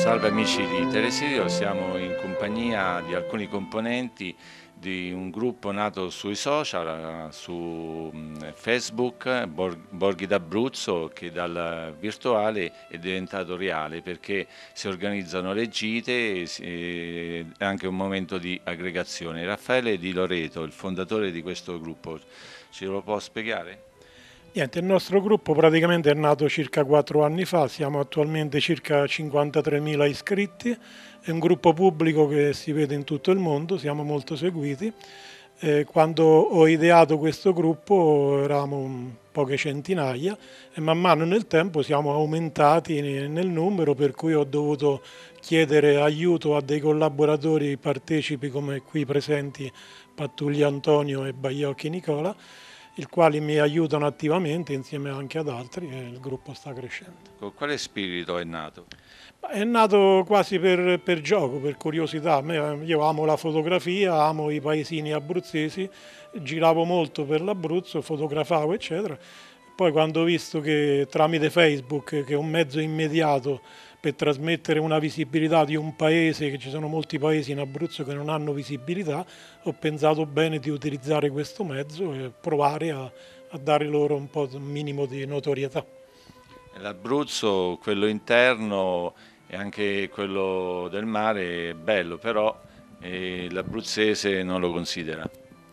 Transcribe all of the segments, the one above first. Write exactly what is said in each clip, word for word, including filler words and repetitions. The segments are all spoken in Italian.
Salve amici di Telesirio, siamo in compagnia di alcuni componenti di un gruppo nato sui social, su Facebook, Borghi d'Abruzzo, che dal virtuale è diventato reale perché si organizzano le gite e è anche un momento di aggregazione. Raffaele Di Loreto, il fondatore di questo gruppo, ce lo può spiegare? Niente, il nostro gruppo praticamente è nato circa quattro anni fa, siamo attualmente circa cinquantatremila iscritti, è un gruppo pubblico che si vede in tutto il mondo, siamo molto seguiti. Eh, quando ho ideato questo gruppo eravamo poche centinaia e man mano nel tempo siamo aumentati nel numero, per cui ho dovuto chiedere aiuto a dei collaboratori partecipi come qui presenti Pattuglia Antonio e Baiocchi Nicola, i quali mi aiutano attivamente insieme anche ad altri e il gruppo sta crescendo. Con quale spirito è nato? È nato quasi per, per gioco, per curiosità. Io amo la fotografia, amo i paesini abruzzesi, giravo molto per l'Abruzzo, fotografavo eccetera. Poi quando ho visto che tramite Facebook, che è un mezzo immediato per trasmettere una visibilità di un paese, che ci sono molti paesi in Abruzzo che non hanno visibilità, ho pensato bene di utilizzare questo mezzo e provare a, a dare loro un po' un minimo di notorietà. L'Abruzzo, quello interno e anche quello del mare è bello, però eh, l'abruzzese non lo considera.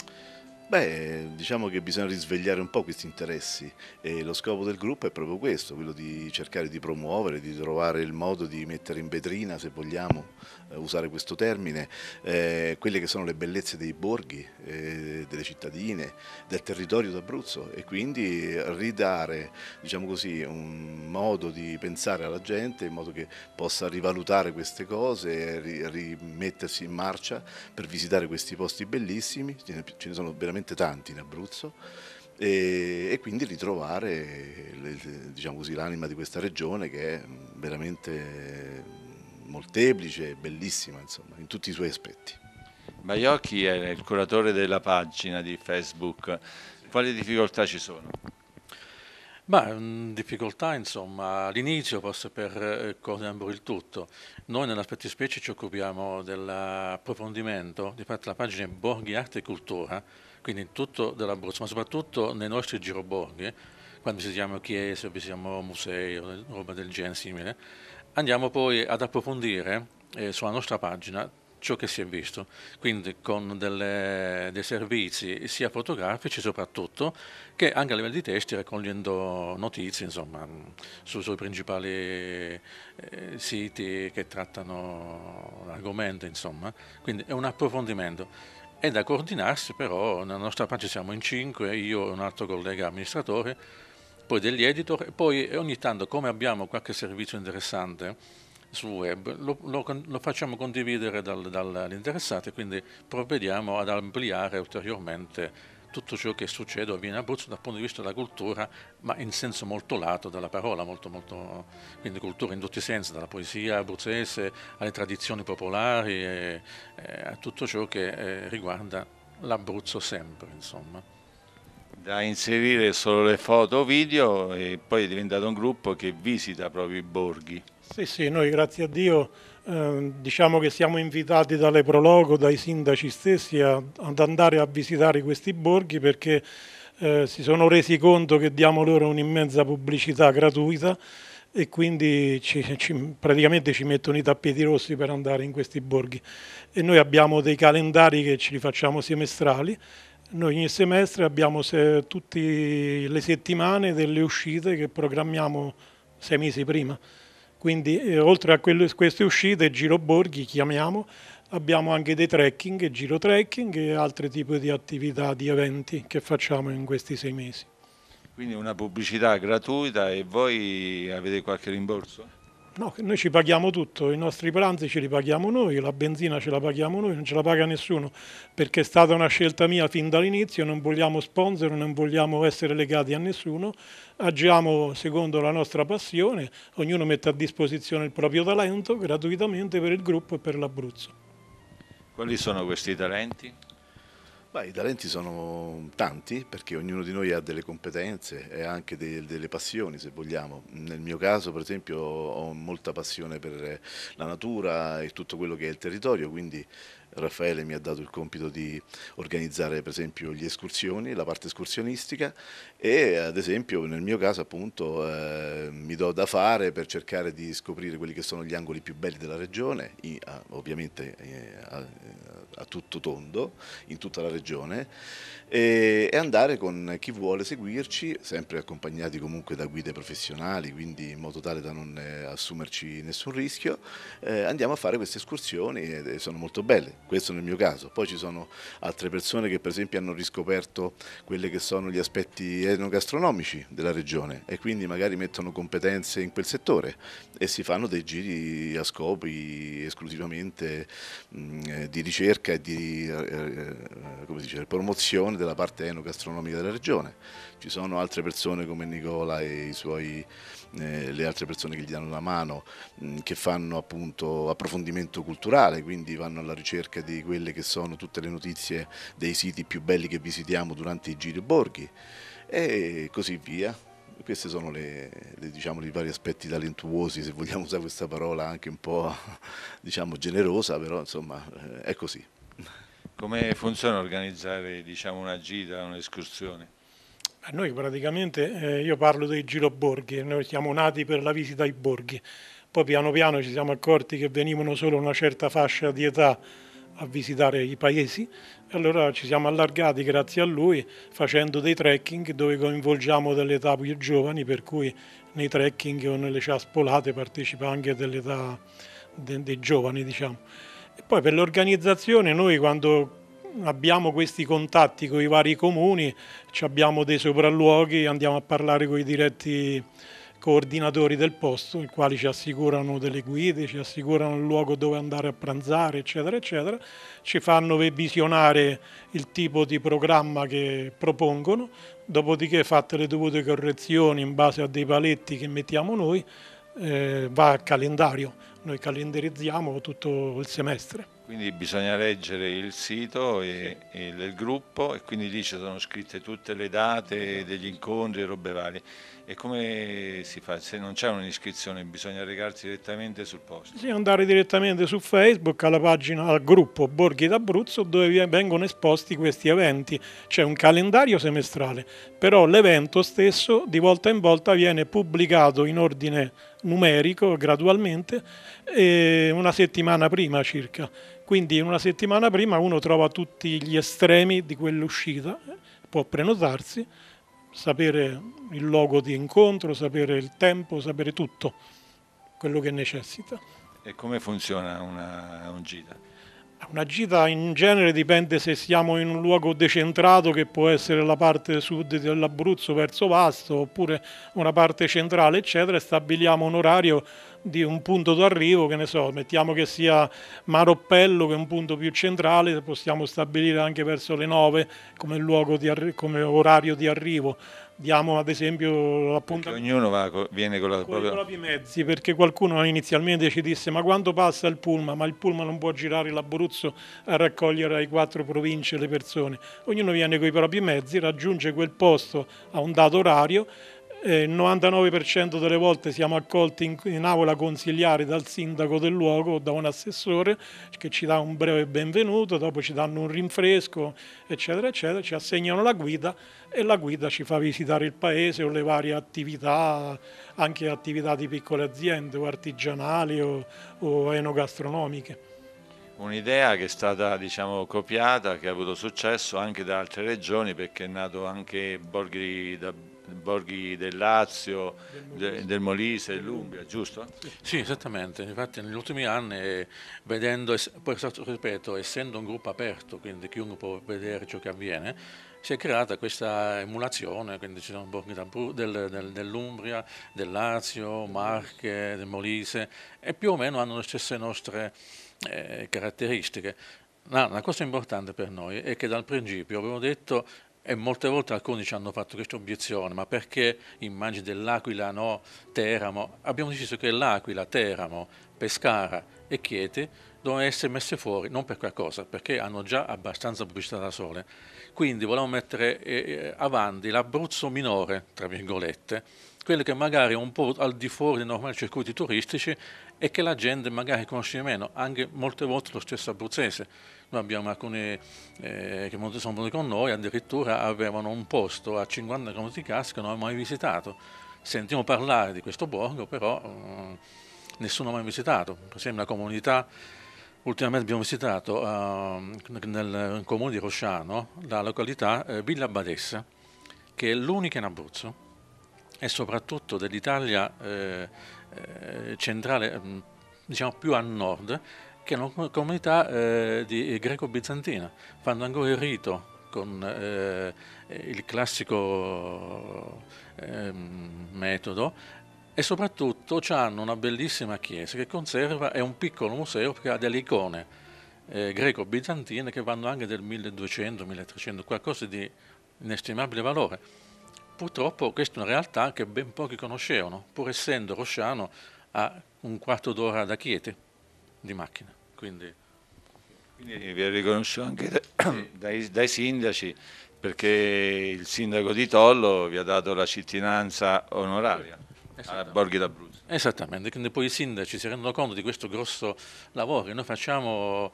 Beh, diciamo che bisogna risvegliare un po' questi interessi e lo scopo del gruppo è proprio questo, quello di cercare di promuovere, di trovare il modo di mettere in vetrina, se vogliamo eh, usare questo termine, eh, quelle che sono le bellezze dei borghi, eh, delle cittadine, del territorio d'Abruzzo e quindi ridare, diciamo così, un modo di pensare alla gente in modo che possa rivalutare queste cose, ri rimettersi in marcia per visitare questi posti bellissimi, ce ne, ce ne sono veramente tanti in Abruzzo e, e quindi ritrovare diciamo così, l'anima di questa regione che è veramente molteplice e bellissima insomma, in tutti i suoi aspetti. Baiocchi è il curatore della pagina di Facebook, quali difficoltà ci sono? Beh, difficoltà insomma all'inizio forse per eh, coordinare il tutto. Noi nella fattispecie ci occupiamo dell'approfondimento, di fatto la pagina è Borghi Arte e Cultura, quindi in tutto dell'Abruzzo, ma soprattutto nei nostri giroborghi, quando visitiamo chiese, visitiamo musei o roba del genere simile, andiamo poi ad approfondire eh, sulla nostra pagina ciò che si è visto, quindi con delle, dei servizi sia fotografici soprattutto, che anche a livello di testi raccogliendo notizie insomma, su, sui principali eh, siti che trattano l'argomento, insomma, quindi è un approfondimento. È da coordinarsi però, nella nostra pagina siamo in cinque, io e un altro collega amministratore, poi degli editor, e poi ogni tanto come abbiamo qualche servizio interessante sul web lo, lo, lo facciamo condividere dal, dall'interessato e quindi provvediamo ad ampliare ulteriormente tutto ciò che succede o avviene in Abruzzo dal punto di vista della cultura, ma in senso molto lato della parola, molto, molto, quindi cultura in tutti i sensi, dalla poesia abruzzese alle tradizioni popolari e, e a tutto ciò che eh, riguarda l'Abruzzo sempre, insomma. Da inserire solo le foto o video e poi è diventato un gruppo che visita proprio i borghi. Sì, sì, noi grazie a Dio eh, diciamo che siamo invitati dalle Prologo, dai sindaci stessi a, ad andare a visitare questi borghi perché eh, si sono resi conto che diamo loro un'immensa pubblicità gratuita e quindi ci, ci, praticamente ci mettono i tappeti rossi per andare in questi borghi. E noi abbiamo dei calendari che ci li facciamo semestrali. Noi ogni semestre abbiamo se, tutte le settimane delle uscite che programmiamo sei mesi prima. Quindi eh, oltre a quelle, queste uscite, Giro Borghi chiamiamo, abbiamo anche dei trekking, giro trekking e altri tipi di attività, di eventi che facciamo in questi sei mesi. Quindi una pubblicità gratuita e voi avete qualche rimborso? No, noi ci paghiamo tutto, i nostri pranzi ce li paghiamo noi, la benzina ce la paghiamo noi, non ce la paga nessuno, perché è stata una scelta mia fin dall'inizio, non vogliamo sponsor, non vogliamo essere legati a nessuno, agiamo secondo la nostra passione, ognuno mette a disposizione il proprio talento gratuitamente per il gruppo e per l'Abruzzo. Quali sono questi talenti? Beh, i talenti sono tanti perché ognuno di noi ha delle competenze e anche de- delle passioni, se vogliamo. Nel mio caso, per esempio, ho molta passione per la natura e tutto quello che è il territorio, quindi Raffaele mi ha dato il compito di organizzare, per esempio, gli escursioni, la parte escursionistica e, ad esempio, nel mio caso, appunto, eh, mi do da fare per cercare di scoprire quelli che sono gli angoli più belli della regione, i- a- ovviamente eh, a, a tutto tondo, in tutta la regione e, e andare con chi vuole seguirci, sempre accompagnati comunque da guide professionali, quindi in modo tale da non eh, assumerci nessun rischio, eh, andiamo a fare queste escursioni e sono molto belle, questo nel mio caso. Poi ci sono altre persone che per esempio hanno riscoperto quelli che sono gli aspetti enogastronomici della regione e quindi magari mettono competenze in quel settore e si fanno dei giri a scopi esclusivamente mh, eh, di ricerca e di eh, eh, come si dice, promozione della parte enogastronomica della regione. Ci sono altre persone come Nicola e i suoi, eh, le altre persone che gli danno la mano, mh, che fanno appunto approfondimento culturale, quindi vanno alla ricerca di quelle che sono tutte le notizie dei siti più belli che visitiamo durante i giri borghi e così via. Questi sono le, le, diciamo, i vari aspetti talentuosi, se vogliamo usare questa parola anche un po' diciamo, generosa, però insomma eh, è così. Come funziona organizzare, diciamo, una gita, un'escursione? A noi praticamente, eh, io parlo dei giroborghi, noi siamo nati per la visita ai borghi, poi piano piano ci siamo accorti che venivano solo una certa fascia di età a visitare i paesi e allora ci siamo allargati grazie a lui facendo dei trekking dove coinvolgiamo delle età più giovani, per cui nei trekking o nelle ciaspolate partecipa anche dell'età de- dei giovani, diciamo. E poi per l'organizzazione noi quando abbiamo questi contatti con i vari comuni, ci abbiamo dei sopralluoghi, andiamo a parlare con i diretti coordinatori del posto, i quali ci assicurano delle guide, ci assicurano il luogo dove andare a pranzare, eccetera, eccetera, ci fanno visionare il tipo di programma che propongono, dopodiché fatte le dovute correzioni in base a dei paletti che mettiamo noi, eh, va a calendario, noi calendarizziamo tutto il semestre. Quindi bisogna leggere il sito e, e del gruppo e quindi lì ci sono scritte tutte le date degli incontri e robe varie. E come si fa? Se non c'è un'iscrizione bisogna recarsi direttamente sul posto. Sì, andare direttamente su Facebook alla pagina, al gruppo Borghi d'Abruzzo dove vi- vengono esposti questi eventi. C'è un calendario semestrale, però l'evento stesso di volta in volta viene pubblicato in ordine numerico gradualmente eh, una settimana prima circa. Quindi in una settimana prima uno trova tutti gli estremi di quell'uscita, eh, può prenotarsi, sapere il luogo di incontro, sapere il tempo, sapere tutto quello che necessita. E come funziona una, un gita? Una gita in genere dipende se siamo in un luogo decentrato che può essere la parte sud dell'Abruzzo verso Vasto oppure una parte centrale eccetera, e stabiliamo un orario di un punto d'arrivo, che ne so, mettiamo che sia Maroppello che è un punto più centrale, possiamo stabilire anche verso le nove come, luogo di arri- come orario di arrivo. Diamo ad esempio Perché l'appuntamento ognuno va co- viene con la con i propria... propri mezzi, perché qualcuno inizialmente ci disse ma quando passa il pullman? Ma il pullman non può girare l'Abruzzo a raccogliere ai quattro province le persone. Ognuno viene con i propri mezzi, raggiunge quel posto a un dato orario. Eh, il novantanove per cento delle volte siamo accolti in, in aula consigliare dal sindaco del luogo o da un assessore che ci dà un breve benvenuto, dopo ci danno un rinfresco, eccetera, eccetera, ci assegnano la guida e la guida ci fa visitare il paese o le varie attività, anche attività di piccole aziende o artigianali o, o enogastronomiche. Un'idea che è stata, diciamo, copiata, che ha avuto successo anche da altre regioni perché è nato anche Borghi, da, Borghi del Lazio, de- del Molise, dell'Umbria, giusto? Sì, esattamente, infatti negli ultimi anni, eh, vedendo, ess- poi ripeto, essendo un gruppo aperto, quindi chiunque può vedere ciò che avviene, si è creata questa emulazione, quindi ci sono borghi d'Abru- del- del- dell'Umbria, del Lazio, Marche, del Molise, e più o meno hanno le stesse nostre eh, caratteristiche. No, una cosa importante per noi è che dal principio abbiamo detto E molte volte alcuni ci hanno fatto questa obiezione, ma perché immagini dell'Aquila, no, Teramo? Abbiamo deciso che l'Aquila, Teramo, Pescara e Chieti devono essere messe fuori, non per qualcosa, perché hanno già abbastanza pubblicità da sole. Quindi volevamo mettere eh, avanti l'Abruzzo minore, tra virgolette, quelli che magari un po' al di fuori dei normali circuiti turistici e che la gente magari conosce meno, anche molte volte lo stesso abruzzese. Noi abbiamo alcuni eh, che sono venuti con noi, addirittura avevano un posto a cinquanta chilometri di casa che non avevamo mai visitato. Sentiamo parlare di questo borgo, però eh, nessuno ha mai visitato. Per esempio, una comunità, ultimamente abbiamo visitato uh, nel comune di Rosciano, la località eh, Villa Badessa, che è l'unica in Abruzzo e soprattutto dell'Italia eh, eh, centrale, diciamo più a nord, che è una comunità eh, di greco-bizantina. Fanno ancora il rito con eh, il classico eh, metodo e soprattutto hanno una bellissima chiesa che conserva, è un piccolo museo perché ha delle icone eh, greco-bizantine che vanno anche del milleduecento milletrecento, qualcosa di inestimabile valore. Purtroppo questa è una realtà che ben pochi conoscevano, pur essendo Rosciano a un quarto d'ora da Chieti di macchina. Quindi, Quindi vi è riconosciuto anche dai, dai sindaci, perché il sindaco di Tollo vi ha dato la cittadinanza onoraria a Borghi d'Abruzzo. Esattamente, quindi poi i sindaci si rendono conto di questo grosso lavoro che noi facciamo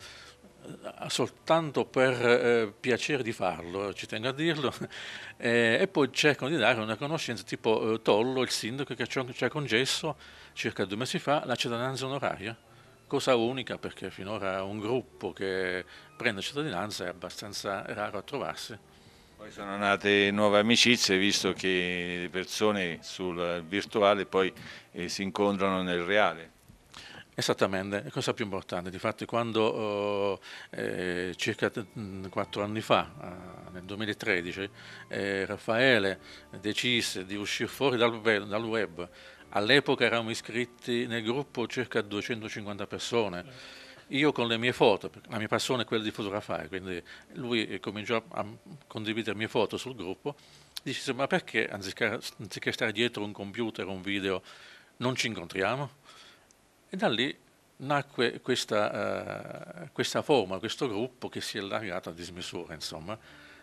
soltanto per eh, piacere di farlo, ci tengo a dirlo, eh, e poi cercano di dare una conoscenza tipo eh, Tollo, il sindaco che ci ha, ci ha concesso circa due mesi fa la cittadinanza onoraria, cosa unica perché finora un gruppo che prende cittadinanza è abbastanza raro a trovarsi. Poi sono nate nuove amicizie, visto che le persone sul virtuale poi eh, si incontrano nel reale. Esattamente, è cosa più importante. Difatti quando eh, circa quattro anni fa, eh, nel duemilatredici, eh, Raffaele decise di uscire fuori dal web, dal web. All'epoca eravamo iscritti nel gruppo circa duecentocinquanta persone. Io con le mie foto, la mia passione è quella di fotografare, quindi lui cominciò a condividere le mie foto sul gruppo, dice ma perché anziché, anziché stare dietro un computer o un video non ci incontriamo? E da lì nacque questa, uh, questa forma, questo gruppo che si è allargato a dismisura, insomma,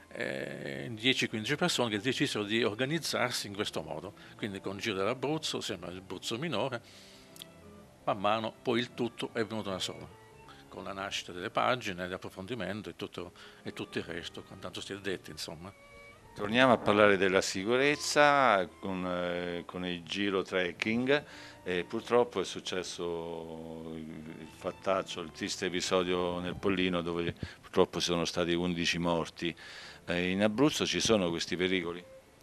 eh, dieci quindici persone che decisero di organizzarsi in questo modo, quindi con Giro dell'Abruzzo, sembra l'Abruzzo minore, man mano poi il tutto è venuto da solo, con la nascita delle pagine, l'approfondimento e tutto, e tutto il resto, con tanto si è detto, insomma. Torniamo a parlare della sicurezza con, eh, con il Giro Trekking. E purtroppo è successo il fattaccio, il triste episodio nel Pollino dove purtroppo ci sono stati undici morti. Eh, in Abruzzo ci sono questi pericoli?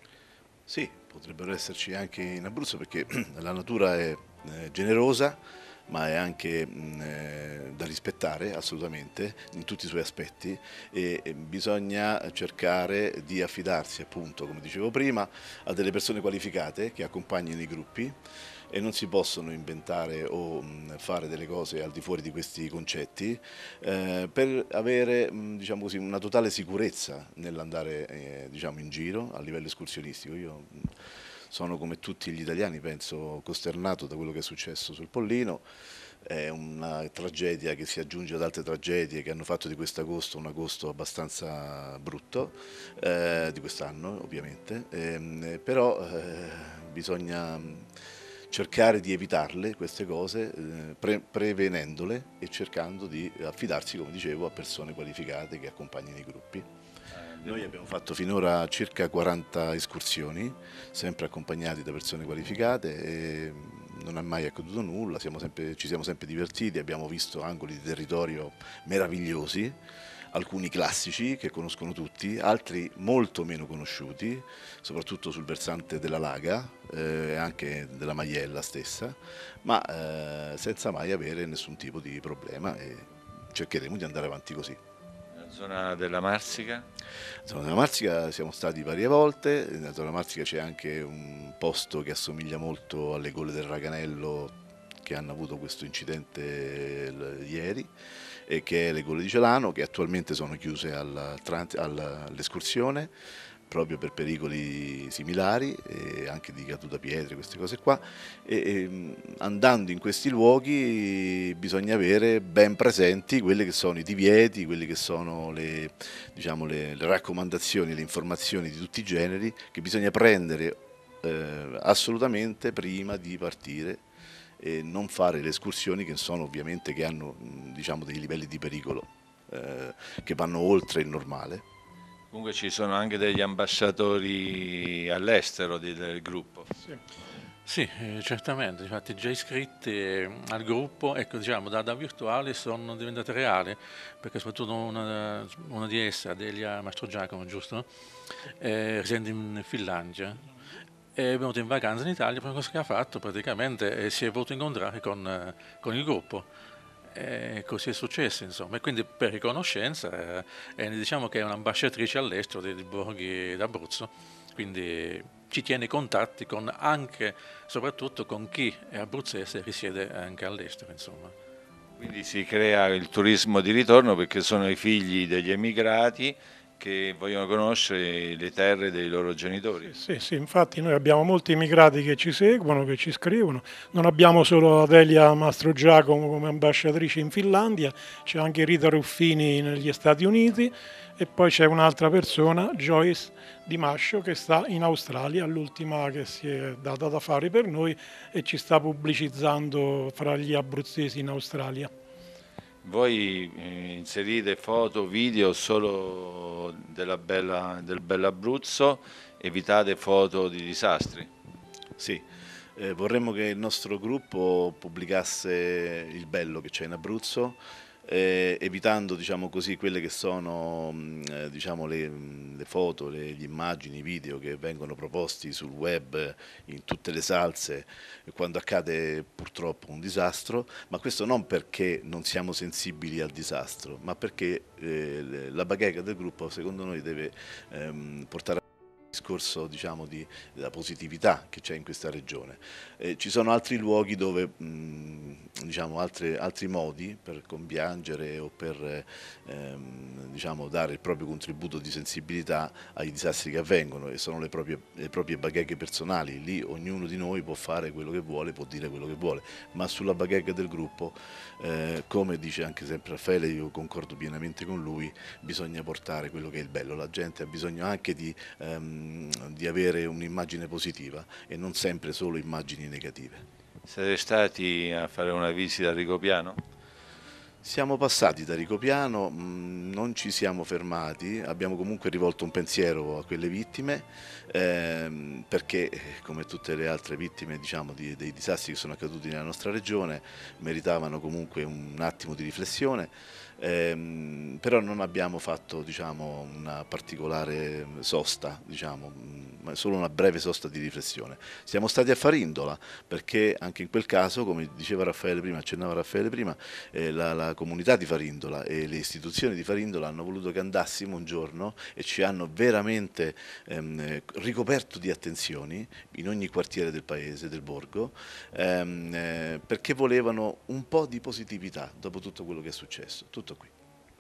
Sì, potrebbero esserci anche in Abruzzo perché la natura è eh, generosa, ma è anche mh, eh, da rispettare assolutamente in tutti i suoi aspetti e, e bisogna cercare di affidarsi, appunto, come dicevo prima, a delle persone qualificate che accompagnino i gruppi e non si possono inventare o mh, fare delle cose al di fuori di questi concetti eh, per avere mh, diciamo così, una totale sicurezza nell'andare eh, diciamo, in giro a livello escursionistico. Io, mh, sono come tutti gli italiani, penso, costernato da quello che è successo sul Pollino. È una tragedia che si aggiunge ad altre tragedie che hanno fatto di questo agosto un agosto abbastanza brutto, eh, di quest'anno ovviamente, eh, però eh, bisogna cercare di evitarle queste cose, eh, pre prevenendole e cercando di affidarsi, come dicevo, a persone qualificate che accompagnino i gruppi. Noi abbiamo fatto finora circa quaranta escursioni, sempre accompagnati da persone qualificate e non è mai accaduto nulla, siamo sempre, ci siamo sempre divertiti, abbiamo visto angoli di territorio meravigliosi, alcuni classici che conoscono tutti, altri molto meno conosciuti, soprattutto sul versante della Laga e eh, anche della Maiella stessa, ma eh, senza mai avere nessun tipo di problema e cercheremo di andare avanti così. Zona della Marsica? Nella zona della Marsica siamo stati varie volte, nella zona della Marsica c'è anche un posto che assomiglia molto alle Gole del Raganello che hanno avuto questo incidente ieri e che è le Gole di Celano che attualmente sono chiuse all'escursione, proprio per pericoli similari, e anche di caduta pietre, queste cose qua, e, e andando in questi luoghi bisogna avere ben presenti quelli che sono i divieti, quelle che sono le, diciamo, le, le raccomandazioni, le informazioni di tutti i generi che bisogna prendere eh, assolutamente prima di partire e non fare le escursioni che sono ovviamente che hanno diciamo, dei livelli di pericolo eh, che vanno oltre il normale. Comunque ci sono anche degli ambasciatori all'estero del gruppo. Sì. Sì, eh, certamente, infatti già iscritti eh, al gruppo, ecco, diciamo, da, da virtuali sono diventate reali, perché soprattutto una, una di esse, Adelia Mastrogiacomo, giusto? Eh, riside in Finlandia, è venuto in vacanza in Italia, la prima cosa che ha fatto praticamente è, si è voluto incontrare con, eh, con il gruppo. E così è successo, insomma, e quindi per riconoscenza eh, eh, diciamo che è un'ambasciatrice all'estero dei, dei borghi d'Abruzzo, quindi ci tiene contatti con anche, soprattutto con chi è abruzzese e risiede anche all'estero, insomma. Quindi si crea il turismo di ritorno perché sono i figli degli emigrati che vogliono conoscere le terre dei loro genitori. Sì, sì, infatti noi abbiamo molti immigrati che ci seguono, che ci scrivono, non abbiamo solo Adelia Mastrogiacomo come ambasciatrice in Finlandia, c'è anche Rita Ruffini negli Stati Uniti e poi c'è un'altra persona, Joyce Di Mascio, che sta in Australia, l'ultima che si è data da fare per noi e ci sta pubblicizzando fra gli abruzzesi in Australia. Voi eh, inserite foto, video solo della bella, del bell'Abruzzo, evitate foto di disastri? Sì, eh, vorremmo che il nostro gruppo pubblicasse il bello che c'è in Abruzzo, eh, evitando diciamo così, quelle che sono eh, diciamo, le, le foto, le, gli immagini, i video che vengono proposti sul web in tutte le salse quando accade purtroppo un disastro, ma questo non perché non siamo sensibili al disastro, ma perché eh, la bacheca del gruppo secondo noi deve ehm, portare discorso diciamo di della positività che c'è in questa regione. Eh, ci sono altri luoghi dove mh, diciamo altre, altri modi per compiangere o per ehm, diciamo dare il proprio contributo di sensibilità ai disastri che avvengono e sono le proprie, le proprie bacheche personali. Lì ognuno di noi può fare quello che vuole, può dire quello che vuole, ma sulla bacheca del gruppo eh, come dice anche sempre Raffaele, io concordo pienamente con lui, bisogna portare quello che è il bello. La gente ha bisogno anche di ehm, di avere un'immagine positiva e non sempre solo immagini negative. Siete stati a fare una visita a Rigopiano? Siamo passati da Rigopiano, non ci siamo fermati, abbiamo comunque rivolto un pensiero a quelle vittime ehm, perché come tutte le altre vittime diciamo, di, dei disastri che sono accaduti nella nostra regione meritavano comunque un attimo di riflessione, ehm, però non abbiamo fatto diciamo, una particolare sosta, diciamo, ma solo una breve sosta di riflessione. Siamo stati a Farindola perché anche in quel caso, come diceva Raffaele prima, accennava Raffaele prima, eh, la, la comunità di Farindola e le istituzioni di Farindola hanno voluto che andassimo un giorno e ci hanno veramente ehm, ricoperto di attenzioni in ogni quartiere del paese, del borgo, ehm, eh, perché volevano un po' di positività dopo tutto quello che è successo. Tutto qui.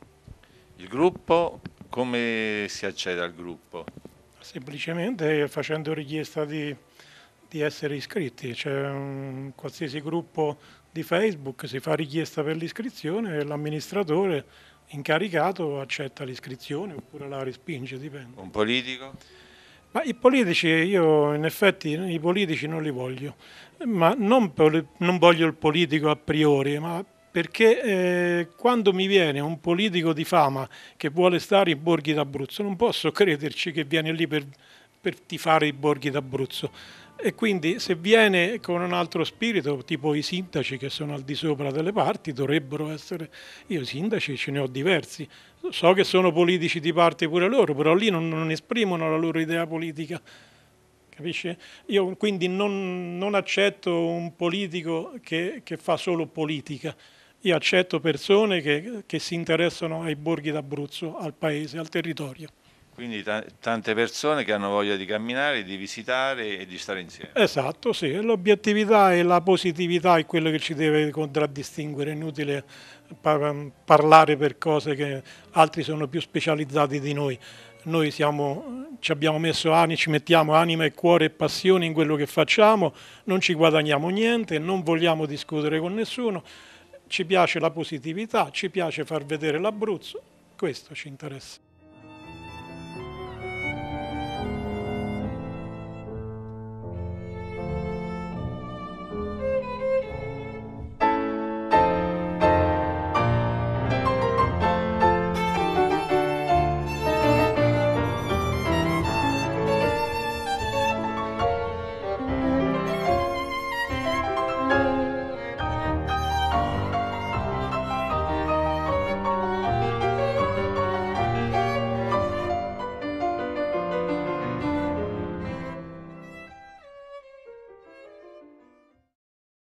Il gruppo, come si accede al gruppo? Semplicemente facendo richiesta di, di essere iscritti, c'è un qualsiasi gruppo di Facebook, si fa richiesta per l'iscrizione e l'amministratore incaricato accetta l'iscrizione oppure la respinge, dipende. Un politico? Ma i politici, io in effetti i politici non li voglio, ma non, non voglio il politico a priori, ma perché eh, quando mi viene un politico di fama che vuole stare in borghi d'Abruzzo, non posso crederci che viene lì per, per tifare i borghi d'Abruzzo. E quindi se viene con un altro spirito, tipo i sindaci che sono al di sopra delle parti, dovrebbero essere, io sindaci ce ne ho diversi, so che sono politici di parte pure loro, però lì non, non esprimono la loro idea politica, capisci? Io quindi non, non accetto un politico che, che fa solo politica. Io accetto persone che, che si interessano ai borghi d'Abruzzo, al paese, al territorio. Quindi tante persone che hanno voglia di camminare, di visitare e di stare insieme. Esatto, sì. L'obiettività e la positività è quello che ci deve contraddistinguere. È inutile par parlare per cose che altri sono più specializzati di noi. noi siamo, ci abbiamo messo anni, ci mettiamo anima e cuore e passione in quello che facciamo, non ci guadagniamo niente, non vogliamo discutere con nessuno, ci piace la positività, ci piace far vedere l'Abruzzo, questo ci interessa.